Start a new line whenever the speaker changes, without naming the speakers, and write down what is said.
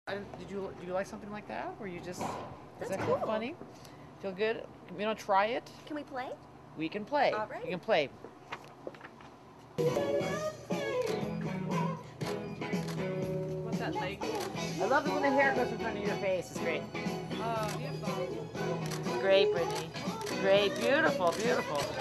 Do you like something like that? Where you just does
That's
that
cool.
feel funny? Feel good? You know, try it.
Can we play?
We can play.
All right.
You can play.
What's that leg?
I love it when the hair goes in front of your face. It's great.
Beautiful.
Great, Brittany. Great, beautiful, beautiful.